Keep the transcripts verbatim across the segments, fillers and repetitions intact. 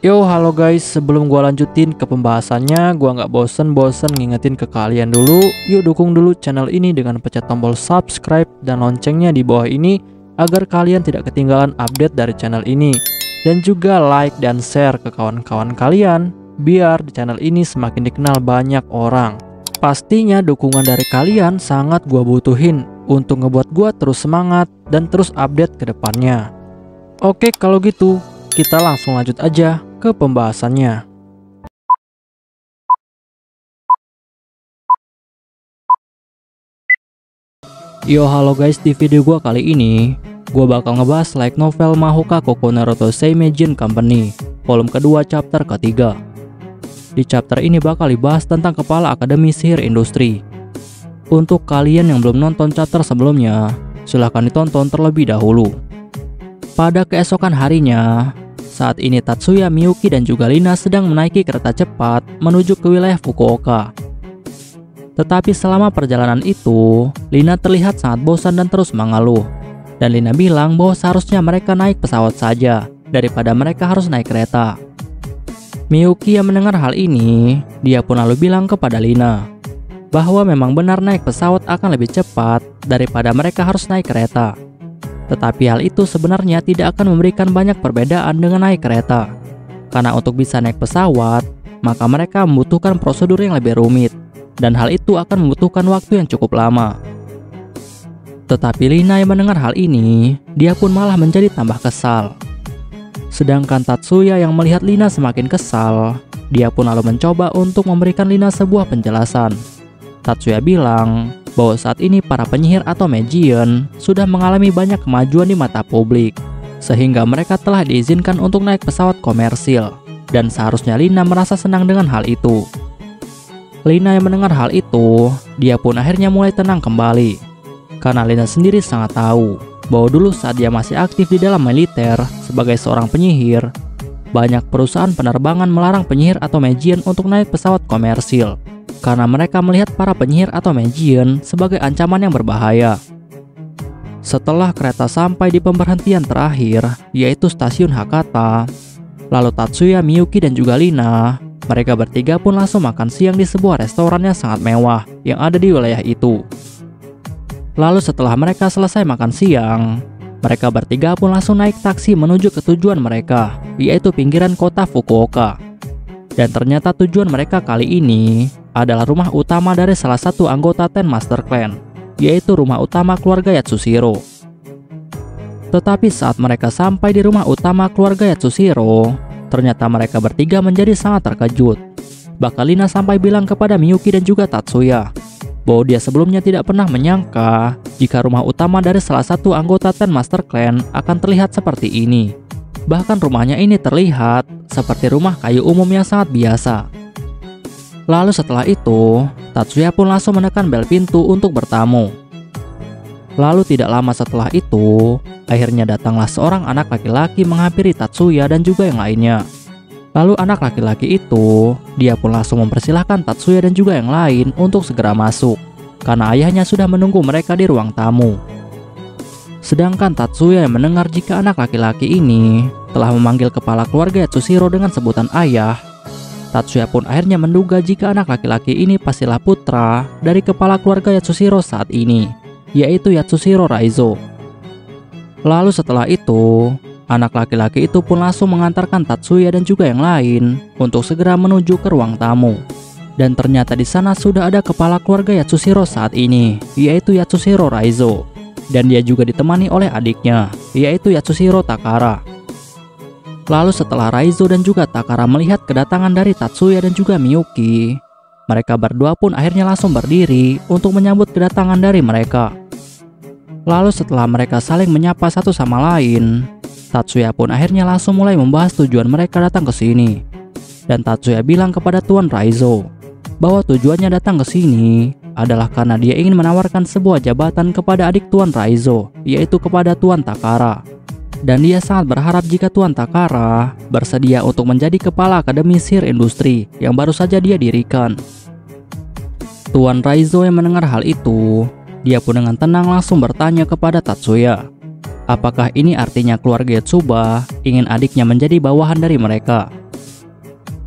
Yo, halo guys, sebelum gua lanjutin ke pembahasannya, gua nggak bosen-bosen ngingetin ke kalian dulu. Yuk dukung dulu channel ini dengan pencet tombol subscribe dan loncengnya di bawah ini agar kalian tidak ketinggalan update dari channel ini. Dan juga like dan share ke kawan-kawan kalian biar di channel ini semakin dikenal banyak orang. Pastinya dukungan dari kalian sangat gua butuhin untuk ngebuat gua terus semangat dan terus update ke depannya. Oke, kalau gitu kita langsung lanjut aja ke pembahasannya. Yo, halo guys, di video gua kali ini gua bakal ngebahas light novel Mahoka Koko Naruto Seimejin Company volume kedua chapter ketiga. Di chapter ini bakal dibahas tentang kepala akademi sihir industri. Untuk kalian yang belum nonton chapter sebelumnya, silahkan ditonton terlebih dahulu. Pada keesokan harinya, saat ini Tatsuya, Miyuki, dan juga Lina sedang menaiki kereta cepat menuju ke wilayah Fukuoka. Tetapi selama perjalanan itu, Lina terlihat sangat bosan dan terus mengeluh. Dan Lina bilang bahwa seharusnya mereka naik pesawat saja daripada mereka harus naik kereta. Miyuki yang mendengar hal ini, dia pun lalu bilang kepada Lina bahwa memang benar naik pesawat akan lebih cepat daripada mereka harus naik kereta. Tetapi hal itu sebenarnya tidak akan memberikan banyak perbedaan dengan naik kereta. Karena untuk bisa naik pesawat, maka mereka membutuhkan prosedur yang lebih rumit. Dan hal itu akan membutuhkan waktu yang cukup lama. Tetapi Lina yang mendengar hal ini, dia pun malah menjadi tambah kesal. Sedangkan Tatsuya yang melihat Lina semakin kesal, dia pun lalu mencoba untuk memberikan Lina sebuah penjelasan. Tatsuya bilang bahwa saat ini para penyihir atau magian sudah mengalami banyak kemajuan di mata publik, sehingga mereka telah diizinkan untuk naik pesawat komersil, dan seharusnya Lina merasa senang dengan hal itu. Lina yang mendengar hal itu, dia pun akhirnya mulai tenang kembali, karena Lina sendiri sangat tahu bahwa dulu saat dia masih aktif di dalam militer sebagai seorang penyihir, banyak perusahaan penerbangan melarang penyihir atau magian untuk naik pesawat komersil, karena mereka melihat para penyihir atau magian sebagai ancaman yang berbahaya. Setelah kereta sampai di pemberhentian terakhir, yaitu stasiun Hakata, lalu Tatsuya, Miyuki, dan juga Lina, mereka bertiga pun langsung makan siang di sebuah restoran yang sangat mewah yang ada di wilayah itu. Lalu setelah mereka selesai makan siang, mereka bertiga pun langsung naik taksi menuju ke tujuan mereka, yaitu pinggiran kota Fukuoka. Dan ternyata tujuan mereka kali ini adalah rumah utama dari salah satu anggota Ten Master Clan, yaitu rumah utama keluarga Yatsushiro. Tetapi saat mereka sampai di rumah utama keluarga Yatsushiro, ternyata mereka bertiga menjadi sangat terkejut. Bahkan Lina sampai bilang kepada Miyuki dan juga Tatsuya bahwa dia sebelumnya tidak pernah menyangka jika rumah utama dari salah satu anggota Ten Master Clan akan terlihat seperti ini. Bahkan rumahnya ini terlihat seperti rumah kayu umum yang sangat biasa. Lalu setelah itu, Tatsuya pun langsung menekan bel pintu untuk bertamu. Lalu tidak lama setelah itu, akhirnya datanglah seorang anak laki-laki menghampiri Tatsuya dan juga yang lainnya. Lalu anak laki-laki itu, dia pun langsung mempersilahkan Tatsuya dan juga yang lain untuk segera masuk, karena ayahnya sudah menunggu mereka di ruang tamu. Sedangkan Tatsuya yang mendengar jika anak laki-laki ini telah memanggil kepala keluarga Yatsushiro dengan sebutan ayah, Tatsuya pun akhirnya menduga jika anak laki-laki ini pastilah putra dari kepala keluarga Yatsushiro saat ini, yaitu Yatsushiro Raizo. Lalu setelah itu, anak laki-laki itu pun langsung mengantarkan Tatsuya dan juga yang lain untuk segera menuju ke ruang tamu. Dan ternyata di sana sudah ada kepala keluarga Yatsushiro saat ini, yaitu Yatsushiro Raizo. Dan dia juga ditemani oleh adiknya, yaitu Yatsushiro Takara. Lalu setelah Raizo dan juga Takara melihat kedatangan dari Tatsuya dan juga Miyuki, mereka berdua pun akhirnya langsung berdiri untuk menyambut kedatangan dari mereka. Lalu setelah mereka saling menyapa satu sama lain, Tatsuya pun akhirnya langsung mulai membahas tujuan mereka datang ke sini. Dan Tatsuya bilang kepada Tuan Raizo bahwa tujuannya datang ke sini adalah karena dia ingin menawarkan sebuah jabatan kepada adik Tuan Raizo, yaitu kepada Tuan Takara. Dan dia sangat berharap jika Tuan Takara bersedia untuk menjadi kepala akademi sihir industri yang baru saja dia dirikan. Tuan Raizo yang mendengar hal itu, dia pun dengan tenang langsung bertanya kepada Tatsuya, apakah ini artinya keluarga Yotsuba ingin adiknya menjadi bawahan dari mereka?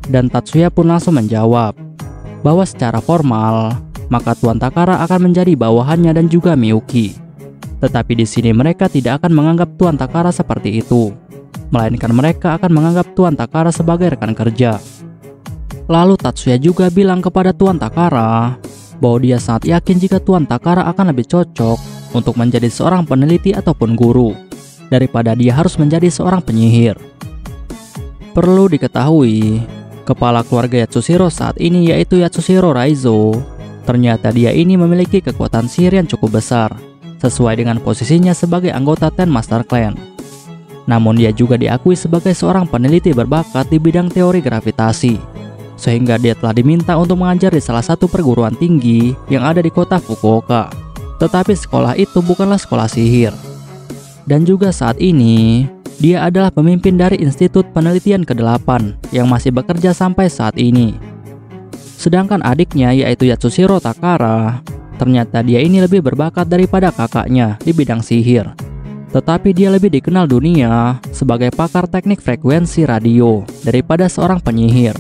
Dan Tatsuya pun langsung menjawab bahwa secara formal, maka Tuan Takara akan menjadi bawahannya dan juga Miyuki. Tetapi di sini mereka tidak akan menganggap Tuan Takara seperti itu, melainkan mereka akan menganggap Tuan Takara sebagai rekan kerja. Lalu Tatsuya juga bilang kepada Tuan Takara bahwa dia sangat yakin jika Tuan Takara akan lebih cocok untuk menjadi seorang peneliti ataupun guru daripada dia harus menjadi seorang penyihir. Perlu diketahui, kepala keluarga Yatsushiro saat ini yaitu Yatsushiro Raizo. Ternyata dia ini memiliki kekuatan sihir yang cukup besar, sesuai dengan posisinya sebagai anggota Ten Master Clan. Namun dia juga diakui sebagai seorang peneliti berbakat di bidang teori gravitasi, sehingga dia telah diminta untuk mengajar di salah satu perguruan tinggi yang ada di kota Fukuoka. Tetapi sekolah itu bukanlah sekolah sihir. Dan juga saat ini, dia adalah pemimpin dari Institut Penelitian kedelapan yang masih bekerja sampai saat ini. Sedangkan adiknya yaitu Yatsushiro Takara, ternyata dia ini lebih berbakat daripada kakaknya di bidang sihir. Tetapi dia lebih dikenal dunia sebagai pakar teknik frekuensi radio daripada seorang penyihir.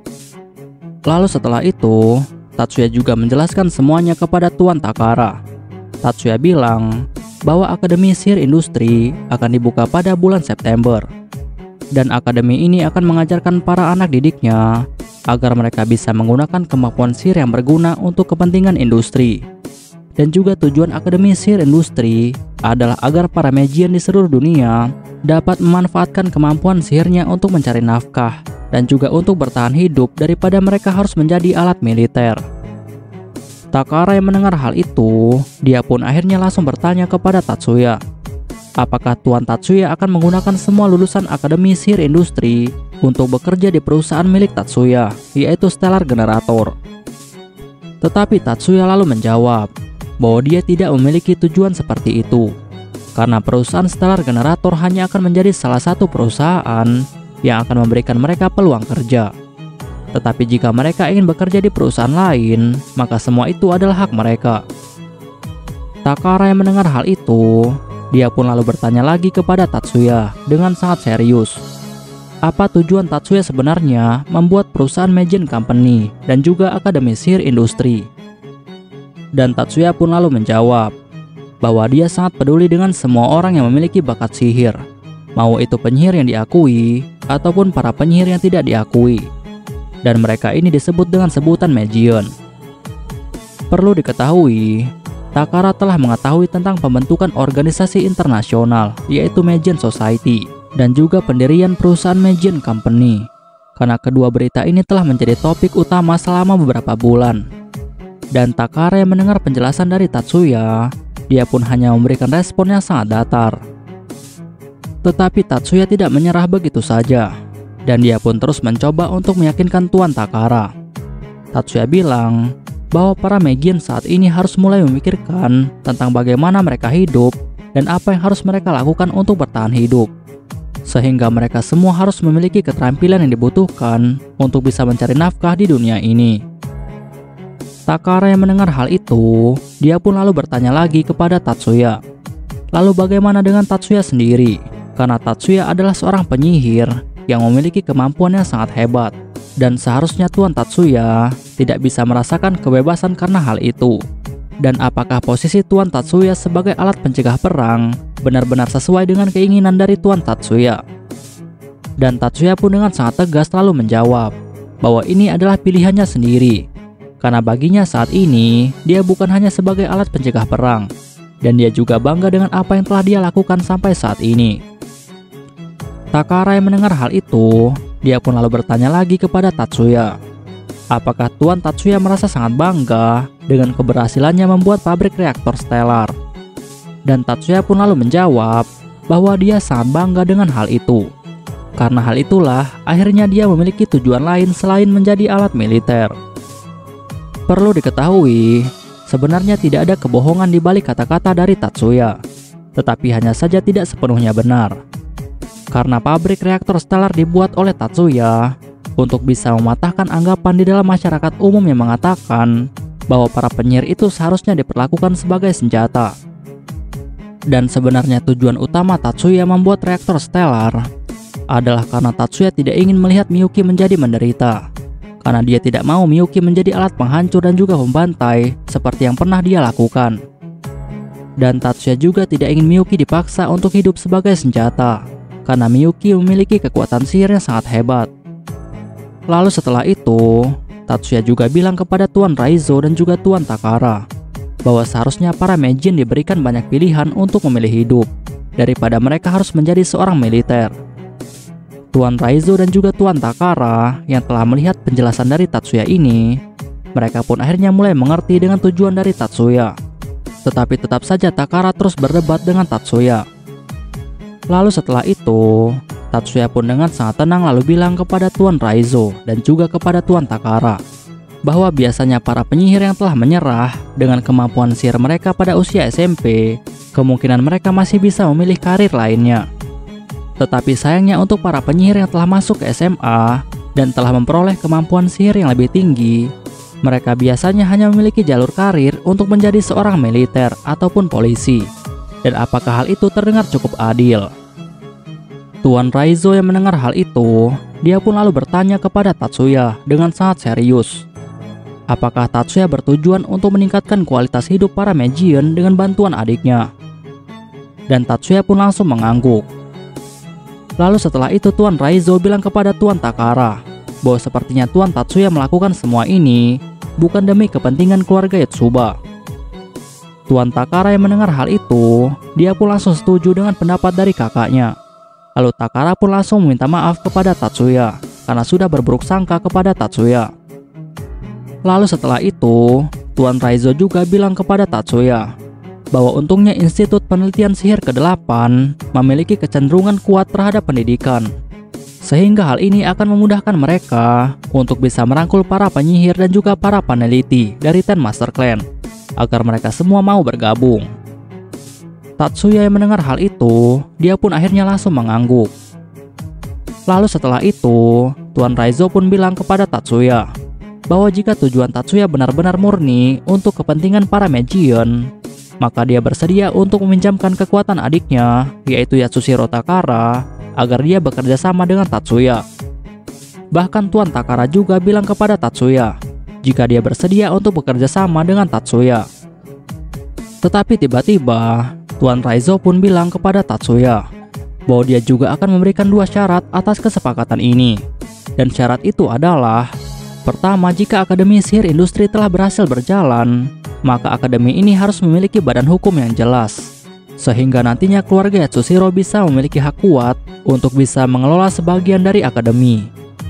Lalu setelah itu, Tatsuya juga menjelaskan semuanya kepada Tuan Takara. Tatsuya bilang bahwa Akademi Sihir Industri akan dibuka pada bulan September. Dan akademi ini akan mengajarkan para anak didiknya agar mereka bisa menggunakan kemampuan sihir yang berguna untuk kepentingan industri. Dan juga tujuan Akademi Sihir Industri adalah agar para magian di seluruh dunia dapat memanfaatkan kemampuan sihirnya untuk mencari nafkah dan juga untuk bertahan hidup daripada mereka harus menjadi alat militer. Takara yang mendengar hal itu, dia pun akhirnya langsung bertanya kepada Tatsuya, apakah Tuan Tatsuya akan menggunakan semua lulusan Akademi Sihir Industri untuk bekerja di perusahaan milik Tatsuya, yaitu Stellar Generator. Tetapi Tatsuya lalu menjawab bahwa dia tidak memiliki tujuan seperti itu, karena perusahaan Stellar Generator hanya akan menjadi salah satu perusahaan yang akan memberikan mereka peluang kerja. Tetapi jika mereka ingin bekerja di perusahaan lain, maka semua itu adalah hak mereka. Takara yang mendengar hal itu, dia pun lalu bertanya lagi kepada Tatsuya dengan sangat serius. Apa tujuan Tatsuya sebenarnya membuat perusahaan Magian Company dan juga Akademi Sihir Industri? Dan Tatsuya pun lalu menjawab bahwa dia sangat peduli dengan semua orang yang memiliki bakat sihir, mau itu penyihir yang diakui ataupun para penyihir yang tidak diakui. Dan mereka ini disebut dengan sebutan Magian. Perlu diketahui, Takara telah mengetahui tentang pembentukan organisasi internasional yaitu Magian Society dan juga pendirian perusahaan Magian Company, karena kedua berita ini telah menjadi topik utama selama beberapa bulan. Dan Takara yang mendengar penjelasan dari Tatsuya, dia pun hanya memberikan respon yang sangat datar. Tetapi Tatsuya tidak menyerah begitu saja, dan dia pun terus mencoba untuk meyakinkan Tuan Takara. Tatsuya bilang bahwa para Magian saat ini harus mulai memikirkan tentang bagaimana mereka hidup dan apa yang harus mereka lakukan untuk bertahan hidup, sehingga mereka semua harus memiliki keterampilan yang dibutuhkan untuk bisa mencari nafkah di dunia ini. Takara yang mendengar hal itu, dia pun lalu bertanya lagi kepada Tatsuya, lalu bagaimana dengan Tatsuya sendiri? Karena Tatsuya adalah seorang penyihir yang memiliki kemampuan yang sangat hebat, dan seharusnya Tuan Tatsuya tidak bisa merasakan kebebasan karena hal itu. Dan apakah posisi Tuan Tatsuya sebagai alat pencegah perang benar-benar sesuai dengan keinginan dari Tuan Tatsuya? Dan Tatsuya pun dengan sangat tegas lalu menjawab bahwa ini adalah pilihannya sendiri, karena baginya saat ini dia bukan hanya sebagai alat pencegah perang, dan dia juga bangga dengan apa yang telah dia lakukan sampai saat ini. Takara yang mendengar hal itu, dia pun lalu bertanya lagi kepada Tatsuya, apakah Tuan Tatsuya merasa sangat bangga dengan keberhasilannya membuat pabrik reaktor Stellar? Dan Tatsuya pun lalu menjawab bahwa dia sangat bangga dengan hal itu, karena hal itulah akhirnya dia memiliki tujuan lain selain menjadi alat militer. Perlu diketahui, sebenarnya tidak ada kebohongan di balik kata-kata dari Tatsuya, tetapi hanya saja tidak sepenuhnya benar. Karena pabrik reaktor Stellar dibuat oleh Tatsuya untuk bisa mematahkan anggapan di dalam masyarakat umum yang mengatakan bahwa para penyihir itu seharusnya diperlakukan sebagai senjata. Dan sebenarnya tujuan utama Tatsuya membuat reaktor Stellar adalah karena Tatsuya tidak ingin melihat Miyuki menjadi menderita. Karena dia tidak mau Miyuki menjadi alat penghancur dan juga pembantai seperti yang pernah dia lakukan. Dan Tatsuya juga tidak ingin Miyuki dipaksa untuk hidup sebagai senjata, karena Miyuki memiliki kekuatan sihir yang sangat hebat. Lalu setelah itu, Tatsuya juga bilang kepada Tuan Raizo dan juga Tuan Takara bahwa seharusnya para Meijin diberikan banyak pilihan untuk memilih hidup, daripada mereka harus menjadi seorang militer. Tuan Raizo dan juga Tuan Takara yang telah melihat penjelasan dari Tatsuya ini, mereka pun akhirnya mulai mengerti dengan tujuan dari Tatsuya. Tetapi tetap saja Takara terus berdebat dengan Tatsuya. Lalu setelah itu, Tatsuya pun dengan sangat tenang lalu bilang kepada Tuan Raizo dan juga kepada Tuan Takara bahwa biasanya para penyihir yang telah menyerah dengan kemampuan sihir mereka pada usia S M P, kemungkinan mereka masih bisa memilih karir lainnya. Tetapi sayangnya untuk para penyihir yang telah masuk ke S M A dan telah memperoleh kemampuan sihir yang lebih tinggi, mereka biasanya hanya memiliki jalur karir untuk menjadi seorang militer ataupun polisi. Dan apakah hal itu terdengar cukup adil? Tuan Raizo yang mendengar hal itu, dia pun lalu bertanya kepada Tatsuya dengan sangat serius. Apakah Tatsuya bertujuan untuk meningkatkan kualitas hidup para Meijin dengan bantuan adiknya? Dan Tatsuya pun langsung mengangguk. Lalu setelah itu Tuan Raizo bilang kepada Tuan Takara bahwa sepertinya Tuan Tatsuya melakukan semua ini bukan demi kepentingan keluarga Yotsuba. Tuan Takara yang mendengar hal itu, dia pun langsung setuju dengan pendapat dari kakaknya. Lalu Takara pun langsung meminta maaf kepada Tatsuya karena sudah berburuk sangka kepada Tatsuya. Lalu setelah itu, Tuan Raizo juga bilang kepada Tatsuya bahwa untungnya Institut Penelitian Sihir kedelapan memiliki kecenderungan kuat terhadap pendidikan, sehingga hal ini akan memudahkan mereka untuk bisa merangkul para penyihir dan juga para peneliti dari Ten Master Clan agar mereka semua mau bergabung. Tatsuya yang mendengar hal itu, dia pun akhirnya langsung mengangguk. Lalu setelah itu, Tuan Raizo pun bilang kepada Tatsuya bahwa jika tujuan Tatsuya benar-benar murni untuk kepentingan para Meijin, maka dia bersedia untuk meminjamkan kekuatan adiknya, yaitu Yatsushiro Takara, agar dia bekerja sama dengan Tatsuya. Bahkan Tuan Takara juga bilang kepada Tatsuya jika dia bersedia untuk bekerja sama dengan Tatsuya. Tetapi tiba-tiba, Tuan Raizo pun bilang kepada Tatsuya bahwa dia juga akan memberikan dua syarat atas kesepakatan ini. Dan syarat itu adalah: pertama, jika Akademi Sihir Industri telah berhasil berjalan, maka akademi ini harus memiliki badan hukum yang jelas, sehingga nantinya keluarga Yatsushiro bisa memiliki hak kuat untuk bisa mengelola sebagian dari akademi.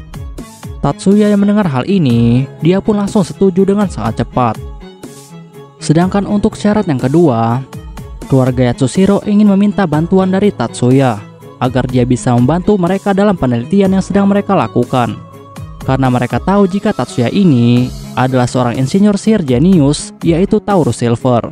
Tatsuya yang mendengar hal ini, dia pun langsung setuju dengan sangat cepat. Sedangkan untuk syarat yang kedua, keluarga Yatsushiro ingin meminta bantuan dari Tatsuya agar dia bisa membantu mereka dalam penelitian yang sedang mereka lakukan. Karena mereka tahu jika Tatsuya ini adalah seorang insinyur sihir jenius, yaitu Taurus Silver.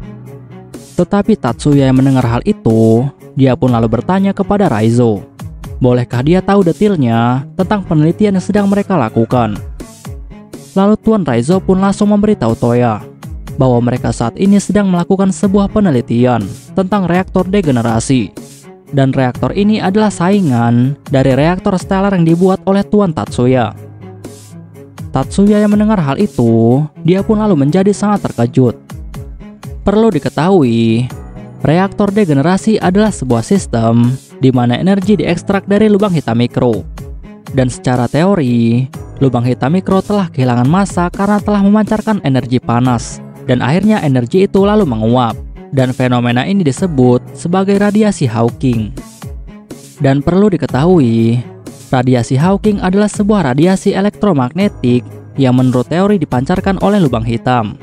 Tetapi Tatsuya yang mendengar hal itu, dia pun lalu bertanya kepada Raizo, bolehkah dia tahu detailnya tentang penelitian yang sedang mereka lakukan. Lalu Tuan Raizo pun langsung memberitahu Toya bahwa mereka saat ini sedang melakukan sebuah penelitian tentang reaktor degenerasi. Dan reaktor ini adalah saingan dari reaktor stellar yang dibuat oleh Tuan Tatsuya. Tatsuya yang mendengar hal itu, dia pun lalu menjadi sangat terkejut. Perlu diketahui, reaktor degenerasi adalah sebuah sistem di mana energi diekstrak dari lubang hitam mikro. Dan secara teori, lubang hitam mikro telah kehilangan massa karena telah memancarkan energi panas, dan akhirnya energi itu lalu menguap. Dan fenomena ini disebut sebagai radiasi Hawking. Dan perlu diketahui, radiasi Hawking adalah sebuah radiasi elektromagnetik yang menurut teori dipancarkan oleh lubang hitam.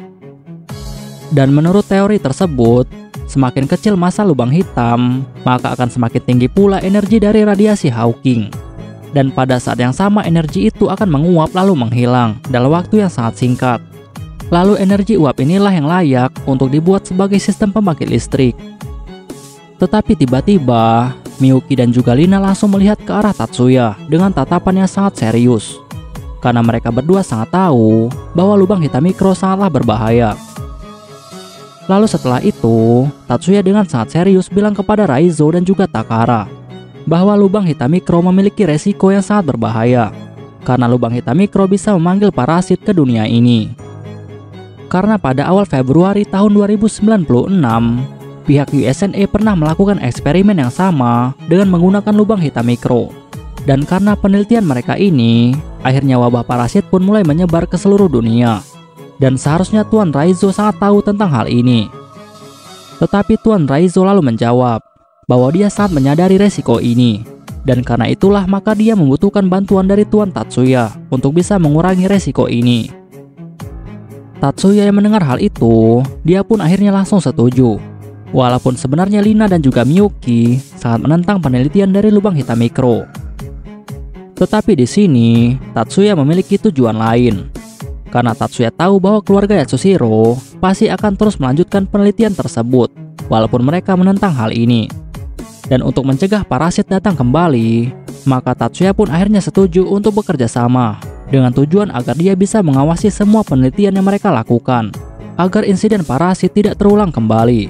Dan menurut teori tersebut, semakin kecil massa lubang hitam, maka akan semakin tinggi pula energi dari radiasi Hawking. Dan pada saat yang sama energi itu akan menguap lalu menghilang dalam waktu yang sangat singkat. Lalu energi uap inilah yang layak untuk dibuat sebagai sistem pembangkit listrik. Tetapi tiba-tiba, Miyuki dan juga Lina langsung melihat ke arah Tatsuya dengan tatapan yang sangat serius. Karena mereka berdua sangat tahu bahwa lubang hitam mikro sangatlah berbahaya. Lalu setelah itu, Tatsuya dengan sangat serius bilang kepada Raizo dan juga Takara bahwa lubang hitam mikro memiliki resiko yang sangat berbahaya, karena lubang hitam mikro bisa memanggil parasit ke dunia ini. Karena pada awal Februari tahun dua ribu sembilan puluh enam, pihak U S N A pernah melakukan eksperimen yang sama dengan menggunakan lubang hitam mikro. Dan karena penelitian mereka ini, akhirnya wabah parasit pun mulai menyebar ke seluruh dunia. Dan seharusnya Tuan Raizo sangat tahu tentang hal ini. Tetapi Tuan Raizo lalu menjawab bahwa dia sangat menyadari resiko ini. Dan karena itulah maka dia membutuhkan bantuan dari Tuan Tatsuya untuk bisa mengurangi resiko ini. Tatsuya yang mendengar hal itu, dia pun akhirnya langsung setuju. Walaupun sebenarnya Lina dan juga Miyuki sangat menentang penelitian dari lubang hitam mikro. Tetapi di sini, Tatsuya memiliki tujuan lain. Karena Tatsuya tahu bahwa keluarga Yatsushiro pasti akan terus melanjutkan penelitian tersebut, walaupun mereka menentang hal ini. Dan untuk mencegah parasit datang kembali, maka Tatsuya pun akhirnya setuju untuk bekerja sama, dengan tujuan agar dia bisa mengawasi semua penelitian yang mereka lakukan, agar insiden parasit tidak terulang kembali.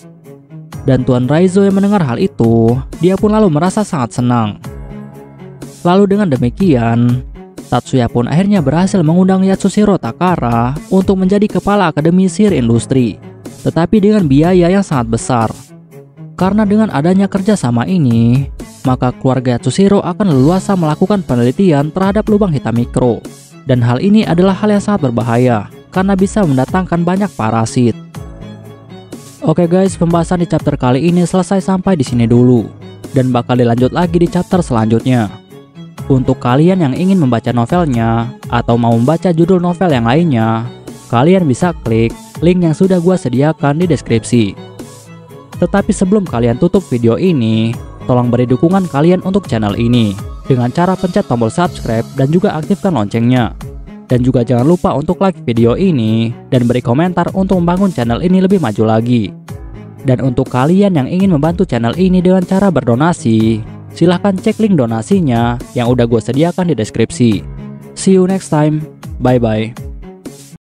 Dan Tuan Raizo yang mendengar hal itu, dia pun lalu merasa sangat senang. Lalu dengan demikian, Tatsuya pun akhirnya berhasil mengundang Yatsushiro Takara untuk menjadi kepala Akademi Sihir Industri, tetapi dengan biaya yang sangat besar. Karena dengan adanya kerjasama ini, maka keluarga Yatsushiro akan leluasa melakukan penelitian terhadap lubang hitam mikro. Dan hal ini adalah hal yang sangat berbahaya, karena bisa mendatangkan banyak parasit. Oke guys, pembahasan di chapter kali ini selesai sampai di sini dulu, dan bakal dilanjut lagi di chapter selanjutnya. Untuk kalian yang ingin membaca novelnya atau mau membaca judul novel yang lainnya, kalian bisa klik link yang sudah gua sediakan di deskripsi. Tetapi sebelum kalian tutup video ini, tolong beri dukungan kalian untuk channel ini dengan cara pencet tombol subscribe dan juga aktifkan loncengnya. Dan juga jangan lupa untuk like video ini dan beri komentar untuk membangun channel ini lebih maju lagi. Dan untuk kalian yang ingin membantu channel ini dengan cara berdonasi, silahkan cek link donasinya yang udah gue sediakan di deskripsi. See you next time. Bye bye.